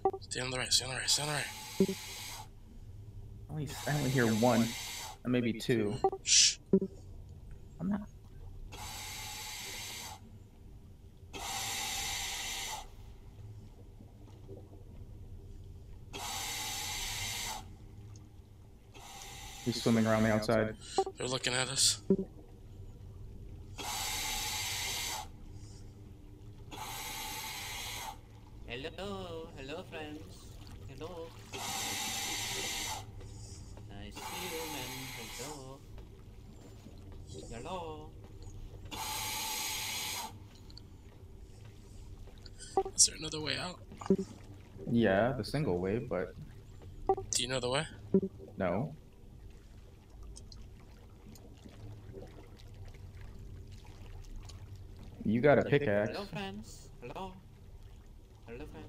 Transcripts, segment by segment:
Stay on the right, stay on the right, stay on the right. I only hear one, or maybe two. Shh. I'm not. He's swimming around the outside. They're looking at us. Hello, hello friends. Hello. I see you, man. Hello. Hello. Is there another way out? Yeah, the single way, but Do you know the way? no. You got a pickaxe. Hello friends. Hello. Hello friends.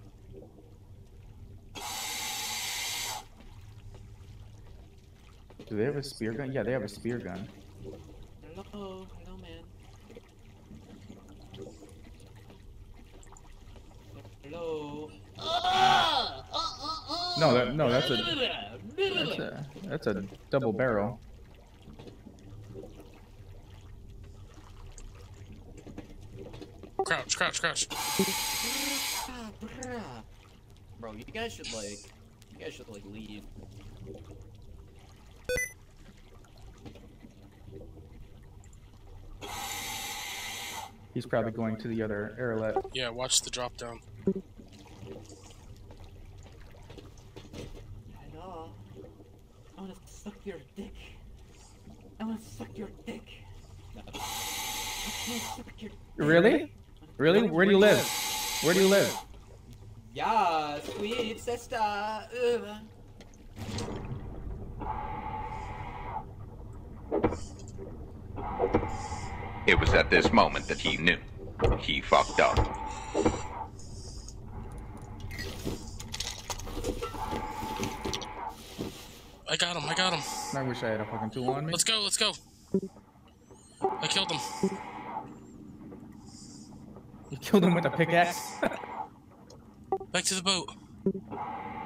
Do they have a spear gun? Yeah, they have a spear gun. Hello, hello man. Hello. No, that's a double barrel. Crouch, crouch, crouch. Bro, you guys should like leave. He's probably going to the other airlet. Yeah, watch the drop down. Hello. I wanna suck your dick. I wanna suck your dick. I wanna suck your dick. Really? Really? Where do you live? Where do you live? Yeah, sweet sister. It was at this moment that he knew. He fucked up. I got him, I got him. I wish I had a fucking tool on me. Let's go, let's go. I killed him. You killed him with a pickaxe? Back to the boat.